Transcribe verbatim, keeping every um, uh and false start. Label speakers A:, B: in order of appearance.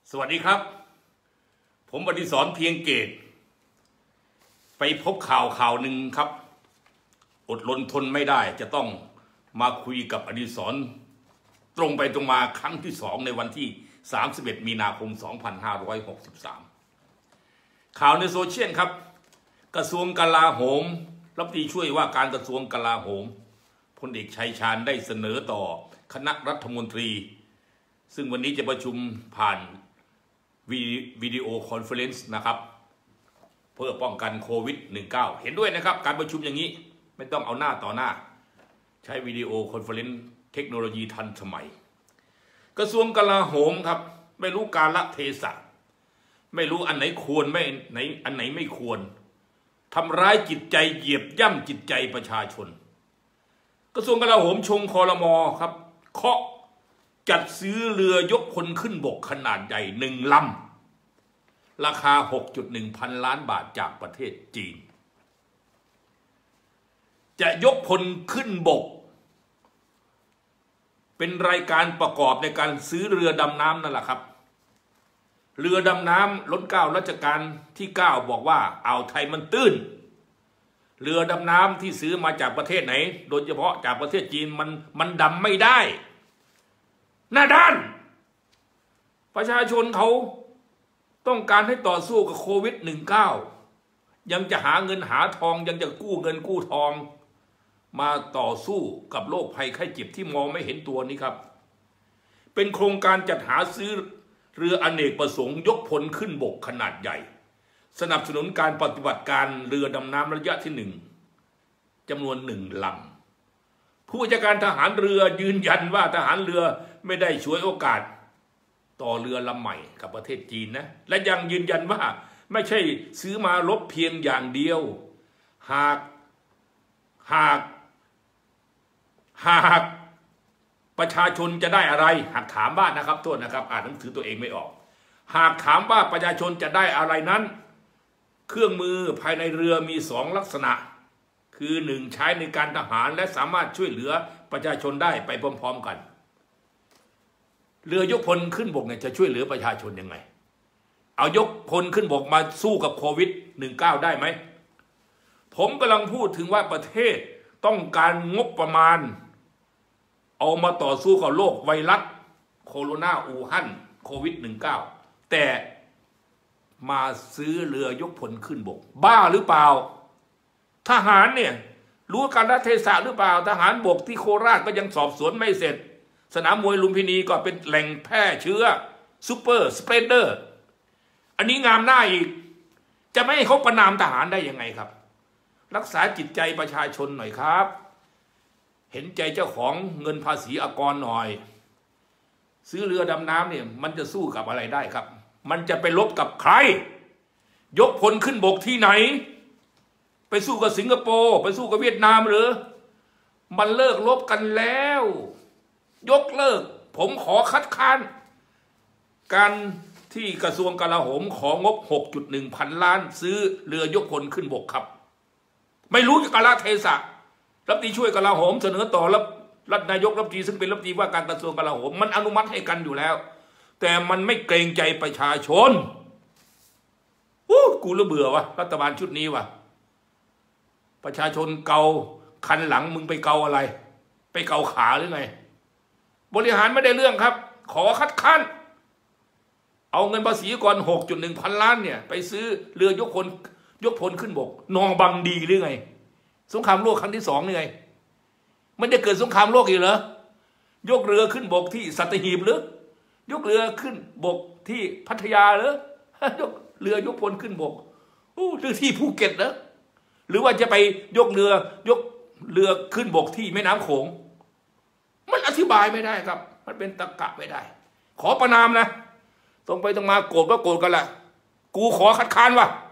A: สวัสดีครับผมอดิศรเพียงเกตไปพบข่าวข่าวหนึ่งครับอดรนทนไม่ได้จะต้องมาคุยกับอดิศรตรงไปตรงมาครั้งที่สองในวันที่สามสิบเอ็ดมีนาคมสองพันห้าร้อยหกสิบสามข่าวในโซเชียลครับกระทรวงกลาโหมรัฐมนตรีช่วยว่าการกระทรวงกลาโหมพลเอกชัยชาญได้เสนอต่อคณะรัฐมนตรีซึ่งวันนี้จะประชุมผ่านวิดีโอคอนเฟอเรนซ์นะครับเพื่อป้องกันโควิด สิบเก้า เห็นด้วยนะครับการประชุมอย่างนี้ไม่ต้องเอาหน้าต่อหน้าใช้วิดีโอคอนเฟอเรนซ์เทคโนโลยีทันสมัยกระทรวงกลาโหมครับไม่รู้กาลเทศะไม่รู้อันไหนควรไม่ไหนอันไหนไม่ควรทำร้ายจิตใจเหยียบย่ำจิตใจประชาชนกระทรวงกลาโหมชงครม.ครับเคาะจัดซื้อเรือยกพลขึ้นบกขนาดใหญ่หนึ่งลำราคา หกจุดหนึ่ง พันล้านบาทจากประเทศจีนจะยกพลขึ้นบกเป็นรายการประกอบในการซื้อเรือดำน้ำนั่นแหละครับเรือดำน้ำล้นเกล้ารัชกาลที่เก้าบอกว่าอ่าวไทยมันตื้นเรือดำน้ำที่ซื้อมาจากประเทศไหนโดยเฉพาะจากประเทศจีนมันมันดำไม่ได้หน้าด้านประชาชนเขาต้องการให้ต่อสู้กับโควิด สิบเก้า ยังจะหาเงินหาทองยังจะกู้เงินกู้ทองมาต่อสู้กับโรคภัยไข้เจ็บที่มองไม่เห็นตัวนี้ครับเป็นโครงการจัดหาซื้อเรืออเนกประสงค์ยกพลขึ้นบกขนาดใหญ่สนับสนุนการปฏิบัติการเรือดำน้ำระยะที่หนึ่งจำนวนหนึ่งลำผู้จัดการทหารเรือยืนยันว่าทหารเรือไม่ได้ฉวยโอกาสต่อเรือลำใหม่กับประเทศจีนนะและยังยืนยันว่าไม่ใช่ซื้อมาลบเพียงอย่างเดียวหากหากหากประชาชนจะได้อะไรหากถามบ้านนะครับโทษนะครับอ่านหนังสือตัวเองไม่ออกหากถามว่าประชาชนจะได้อะไรนั้นเครื่องมือภายในเรือมีสองลักษณะคือหนึ่งใช้ในการทหารและสามารถช่วยเหลือประชาชนได้ไปพร้อมๆกันเรือยกพลขึ้นบกเนี่ยจะช่วยเหลือประชาชนยังไงเอายกพลขึ้นบกมาสู้กับโควิด สิบเก้า ได้ไหมผมกำลังพูดถึงว่าประเทศต้องการงบประมาณเอามาต่อสู้กับโรคไวรัสโคโรนาอู่ฮั่นโควิด สิบเก้า แต่มาซื้อเรือยกพลขึ้นบกบ้าหรือเปล่าทหารเนี่ยรู้การรัฐเทศะหรือเปล่าทหารบกที่โคราชก็ยังสอบสวนไม่เสร็จสนามมวยลุมพินีก็เป็นแหล่งแพร่เชื้อซูเปอร์สเปรดเดอร์อันนี้งามหน้าอีกจะไม่ให้เขาประนามทหารได้ยังไงครับรักษาจิตใจประชาชนหน่อยครับเห็นใจเจ้าของเงินภาษีอากรหน่อยซื้อเรือดำน้ำเนี่ยมันจะสู้กับอะไรได้ครับมันจะไปลบกับใครยกพลขึ้นบกที่ไหนไปสู้กับสิงคโปร์ไปสู้กับเวียดนามหรือมันเลิกลบกันแล้วยกเลิกผมขอคัดค้านการที่กระทรวงกลาโหมของบ หกจุดหนึ่ง พันล้านซื้อเรือยกพลขึ้นบกครับไม่รู้กาลเทศะรัฐมนตรีช่วยกลาโหมเสนอต่อรัฐรัฐนายกรัฐมนตรีซึ่งเป็นรัฐมนตรีว่าการกระทรวงกลาโหมมันอนุมัติให้กันอยู่แล้วแต่มันไม่เกรงใจประชาชนอู้กูระเบื่อวะรัฐบาลชุดนี้วะประชาชนเกาคันหลังมึงไปเกาอะไรไปเกาขาหรือไงบริหารไม่ได้เรื่องครับขอคัดค้านเอาเงินภาษีก่อน หกจุดหนึ่ง พันล้านเนี่ยไปซื้อเรือยกพลยกพลขึ้นบกนองบังดีหรือไงสงครามโลกครั้งที่สองนี่ไงมันจะเกิดสงครามโลกอีกเหรอยกเรือขึ้นบกที่สัตหีบหรือยกเรือขึ้นบกที่พัทยาหรือยกเรือยกพลขึ้นบกอู้หรือที่ภูเก็ตเหรอหรือว่าจะไปยกเรือยกเรือขึ้นบกที่แม่น้ำโขงมันอธิบายไม่ได้ครับมันเป็นตรรกะไม่ได้ขอประนามนะตรงไปตรงมาโกรธก็โกรธกันแหละกูขอคัดค้านว่ะ